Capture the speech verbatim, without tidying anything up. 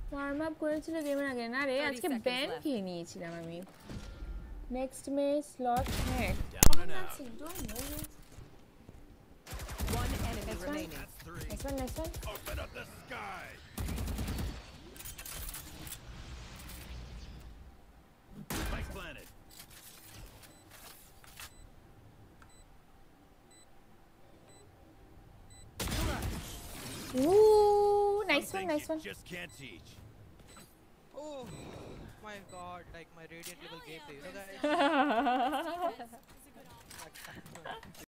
Warm up করেছিল গেমের আগে না রে আজকে ব্যান খেয়ে নিয়েছিলাম আমি নেক্সট মে স্লট হ্যাঁ One enemy remaining. next one next one Open up the sky. Spike planted. ooh nice Some one things nice you one just can't teach. Oh my god, like my radiant level gameplay, you know guys?